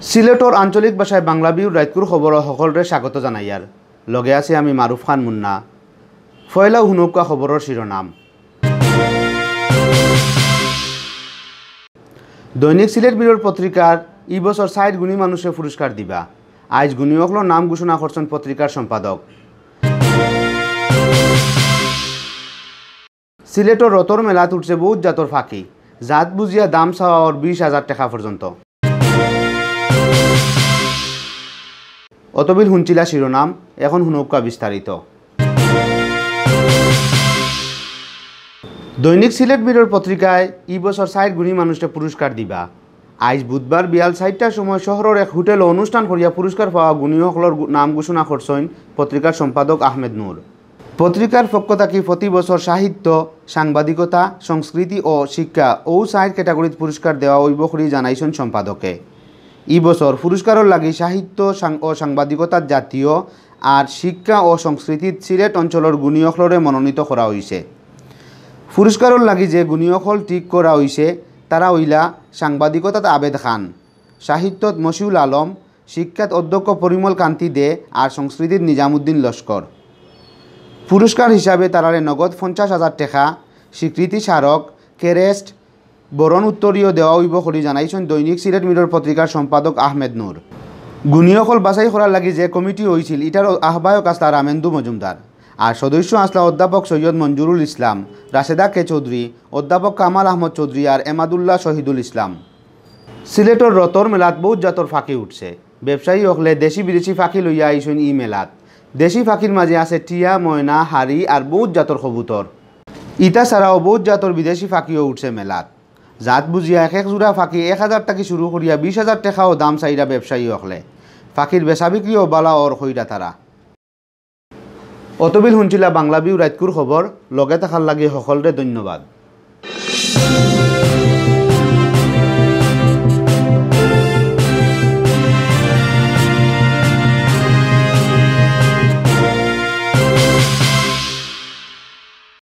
সিলেটর আঞ্চলিক ভাষায় বাংলা বিউর রাইতকুর খবর সকলরে স্বাগত জানাইয়ার লগে আছে আমি মারুফ খান মুন্না। ফয়লা হুনুকা খবরের শিরোনাম। দৈনিক সিলেট বিউর পত্রিকার এই বছর ৬০ গুণী মানুষের পুরস্কার দিবা। আজ গুণীসকলের নাম ঘোষণা করছেন পত্রিকার সম্পাদক। সিলেটর রতর মেলাত উঠছে বহুত জাতর ফাঁকি, জাত বুঝিয়া দাম চাওয়া 20,000 টাকা পর্যন্ত। অতবিল হুঞ্চিলা শিরোনাম, এখন হুনৌকা বিস্তারিত। দৈনিক সিলেট বিউর পত্রিকায় এই বছর ৬০ গুণী মানুষের পুরস্কার দিবা। আজ বুধবার বিয়াল ৪টার সময় শহরের এক হোটেল অনুষ্ঠান করিয়া পুরস্কার পাওয়া গুণীসকলের নাম ঘোষণা করছেন পত্রিকার সম্পাদক আহমেদ নূর। পত্রিকার পক্ষ থেকে প্রতি বছর সাহিত্য, সাংবাদিকতা, সংস্কৃতি ও শিক্ষা ও ৪ ক্যাটাগরিত পুরস্কার দেওয়া হইব বলে জানাইছেন সম্পাদকে। এই বছর পুরস্কারের লাগি সাহিত্য ও সাংবাদিকতার জাতীয় আর শিক্ষা ও সংস্কৃতির সিলেট অঞ্চলের গুণীসকলরে মনোনীত করা হয়েছে। পুরস্কারের লাগি যে গুণীসকল ঠিক করা হয়েছে তারা হইলা সাংবাদিকতাত আবেদ খান, সাহিত্যত মশিউল আলম, শিক্ষাত অধ্যক্ষ পরিমল কান্তি দে আর সংস্কৃতির নিজামুদ্দিন লস্কর। পুরস্কার হিসাবে তারারে নগদ 50,000 টাকা, স্বীকৃতি স্মারক, ক্রেস্ট, বরণ উত্তরীয় দেওয়া হইব বলে জানাইছেন দৈনিক সিলেট মিরর পত্রিকার সম্পাদক আহমেদ নূর। গুণীসকল বাছাই করার লাগি যে কমিটি হয়েছিল এটার আহ্বায়ক আসলা রামেন্দু মজুমদার আর সদস্য আসলা অধ্যাপক সৈয়দ মঞ্জুরুল ইসলাম, রাশেদা কে চৌধুরী, অধ্যাপক কামাল আহমদ চৌধুরী আর এমাদুল্লাহ শহীদুল ইসলাম। সিলেটর রতর মেলাত বহুত জাতর ফাঁকি উঠছে। ব্যবসায়ী হকলে দেশি বিদেশি ফাঁকি লইয়া আইসেন ই মেলাত। দেশি ফাঁকির মাঝে আছে টিয়া, ময়না, হাড়ি আর বহুত জাতর কবুতর। ইটা ছাড়াও বহুত জাতর বিদেশি ফাঁকিও উঠছে মেলাত। জাত বুঝিয়া এক জোড়া ফাঁকি 1,000 টাকা শুরু করিয়া 20,000 টাকাও দাম চাইরা ব্যবসায়ী হকলে। ফাঁকির বেচা বিক্রিও বালা ওর হইরা তারা। অতবিল হুঞ্চিলা বাংলা বিউ রাইতকুর খবর, লগে থাকার লাগি সকলরে ধন্যবাদ।